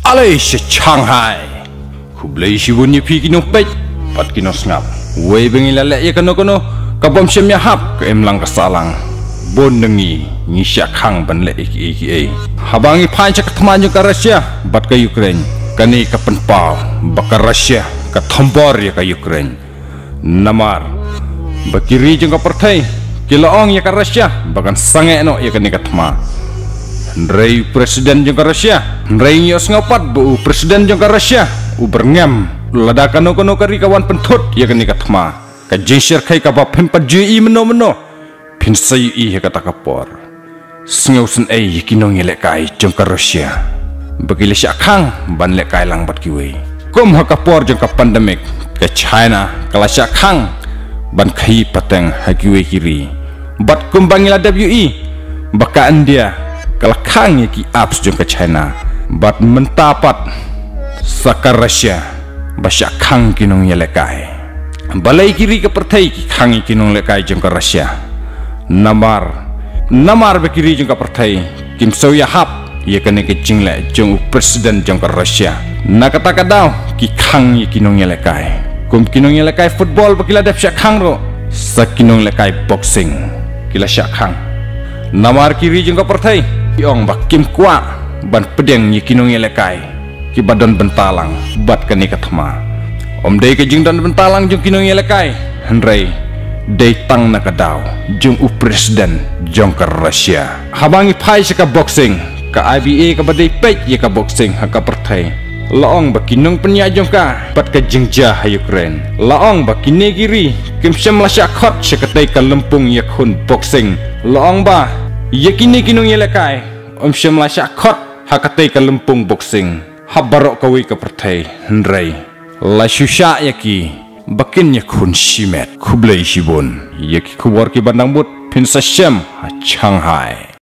alay si Shanghai kublay si bunyi pi kino pej pat kino ngap way bengila le ya kano kabom syam ya hap ke emlang kasalang bon nengi ni syakang ban le iki habangi panca ketman ka Russia bat ka Ukraine kani ka penpau baka Russia ka thombor ya ka Ukraine namar bakiri jeng ka pertai kilaong ya ka Russia bagan sange no ya kani ka thma Rei presiden jeng ka Russia rei nyos ngapat bu presiden jeng ka Russia u berngam ladakan kono kari kawan pentut ya kani ka thma ka jingshir khai ka ba phempa ji meno pin sai i kata kapor sngosen ai kinong ile kai jeng ka Russia bagile syakang ban le kai lang bat kiwe kom ha kapor jeng ka pandemic ke China kala syakang ban khai pateng ha kiwe kiri bat kumbangila WE baka India kala khang ki apps jeng ka China bat mentapat sakar Russia basya khang kinong ile kai balai kiri ke pertai ki khang kinong le kai jeng ka Russia namar bekiri jeng ka pertai kim soya hap ye kene ke jingle jeng presiden jeng ka Russia nakata kadau ki khang ye kinong le kai kum kinong le kai football bakila dap syak khang ro sakinong le kai boxing kila syak khang namar kiri jeng ka pertai yong bak kim kwa ban pedeng ye kinong le kai ki badon bentalang bat kene ka thma om dei ke jing dan bentalang jeng kinong le kai henrei dei tang nakadaw jung presiden jong ka Russia habangi phai ka boxing ka IBA ka badai pej ye ka boxing ha ka pertai laong bakinong penya jong ka pat ka jingja ha Ukraine laong bakinegiri kim syam la syakot syakatai ka lempung ye khun boxing laong ba ye kini kinong ye lekai om syam la syakot ha katai ka lempung boxing habarok ka wi ka pertai nrei la syusha yaki bakin ya kun shimet kublai shibun yaki kuwar ki bandang but pinsa syam Shanghai